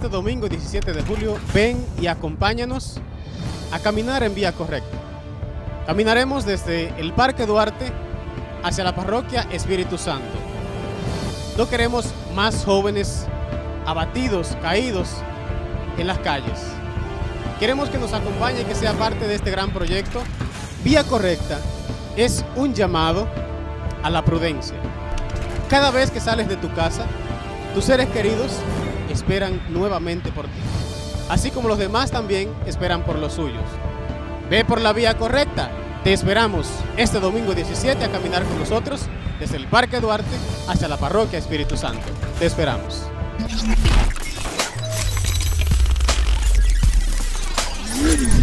este domingo 17 de julio, ven y acompáñanos a caminar en vía correcta. Caminaremos desde el Parque Duarte hacia la parroquia Espíritu Santo. No queremos más jóvenes abatidos, caídos en las calles. Queremos que nos acompañe y que sea parte de este gran proyecto. Vía Correcta es un llamado a la prudencia. Cada vez que sales de tu casa, tus seres queridos esperan nuevamente por ti, así como los demás también esperan por los suyos. Ve por la vía correcta. Te esperamos este domingo 17 a caminar con nosotros desde el Parque Duarte hacia la parroquia Espíritu Santo. Te esperamos. Ready.